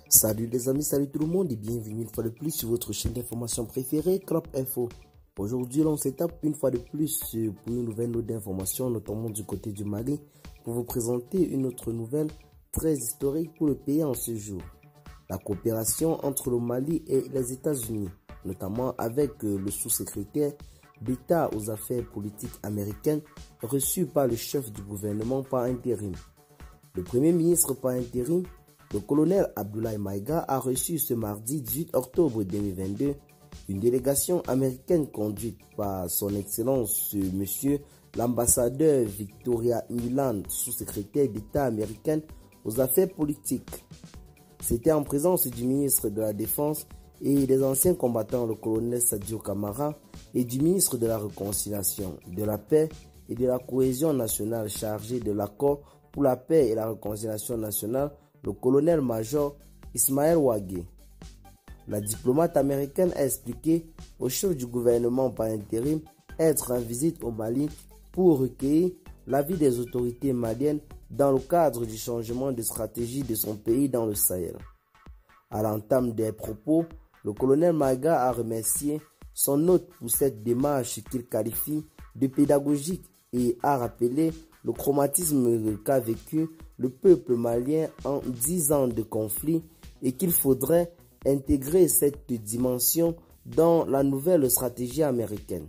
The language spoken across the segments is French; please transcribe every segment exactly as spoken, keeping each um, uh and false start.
Salut les amis, salut tout le monde et bienvenue une fois de plus sur votre chaîne d'information préférée, Crop Info. Aujourd'hui, on s'étape une fois de plus pour une nouvelle note d'information, notamment du côté du Mali, pour vous présenter une autre nouvelle très historique pour le pays en ce jour. La coopération entre le Mali et les États-Unis, notamment avec le sous-secrétaire d'État aux affaires politiques américaines, reçu par le chef du gouvernement par intérim. Le premier ministre par intérim, le colonel Abdoulaye Maïga, a reçu ce mardi dix-huit octobre deux mille vingt-deux une délégation américaine conduite par son Excellence Monsieur l'ambassadeur Victoria Nuland, sous-secrétaire d'État américaine aux affaires politiques. C'était en présence du ministre de la Défense et des anciens combattants, le colonel Sadio Kamara, et du ministre de la Réconciliation, de la Paix et de la Cohésion nationale chargé de l'accord pour la paix et la réconciliation nationale, le colonel-major Ismaël Ouagé. La diplomate américaine a expliqué au chef du gouvernement par intérim être en visite au Mali pour recueillir l'avis des autorités maliennes dans le cadre du changement de stratégie de son pays dans le Sahel. À l'entame des propos, le colonel Maïga a remercié son hôte pour cette démarche qu'il qualifie de pédagogique et a rappelé le traumatisme qu'a vécu le peuple malien en dix ans de conflit et qu'il faudrait intégrer cette dimension dans la nouvelle stratégie américaine.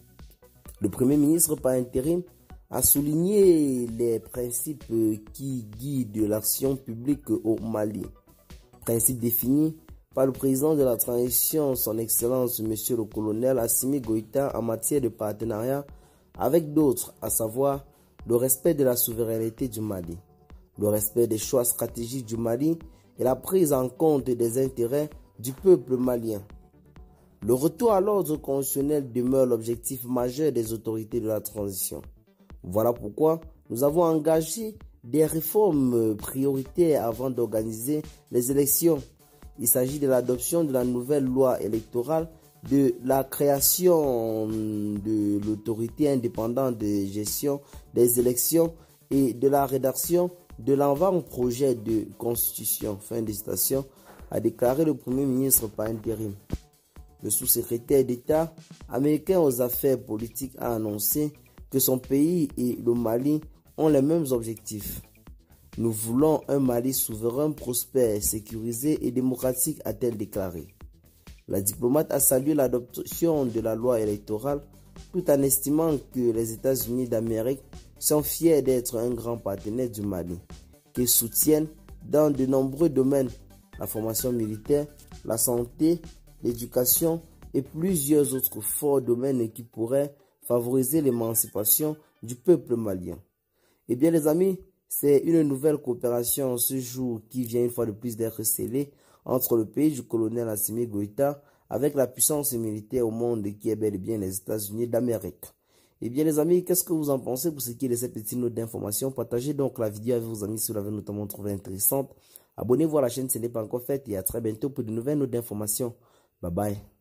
Le Premier ministre par intérim a souligné les principes qui guident l'action publique au Mali. Principes définis par le président de la transition, son Excellence Monsieur le colonel Assimi Goïta, en matière de partenariat avec d'autres, à savoir le respect de la souveraineté du Mali, le respect des choix stratégiques du Mali et la prise en compte des intérêts du peuple malien. Le retour à l'ordre constitutionnel demeure l'objectif majeur des autorités de la transition. Voilà pourquoi nous avons engagé des réformes prioritaires avant d'organiser les élections. Il s'agit de l'adoption de la nouvelle loi électorale, de la création de l'autorité indépendante de gestion des élections et de la rédaction de l'avant-projet de constitution. Fin de citation, a déclaré le Premier ministre par intérim. Le sous-secrétaire d'État américain aux affaires politiques a annoncé que son pays et le Mali ont les mêmes objectifs. Nous voulons un Mali souverain, prospère, sécurisé et démocratique, a-t-elle déclaré. La diplomate a salué l'adoption de la loi électorale tout en estimant que les États-Unis d'Amérique sont fiers d'être un grand partenaire du Mali, qu'ils soutiennent dans de nombreux domaines, la formation militaire, la santé, l'éducation et plusieurs autres forts domaines qui pourraient favoriser l'émancipation du peuple malien. Eh bien les amis, c'est une nouvelle coopération en ce jour qui vient une fois de plus d'être scellée entre le pays du colonel Assimi Goïta avec la puissance militaire au monde qui est bel et bien les États-Unis d'Amérique. Eh bien les amis, qu'est-ce que vous en pensez pour ce qui est de cette petite note d'information? Partagez donc la vidéo avec vos amis si vous l'avez notamment trouvée intéressante. Abonnez-vous à la chaîne si ce n'est pas encore fait et à très bientôt pour de nouvelles notes d'information. Bye bye.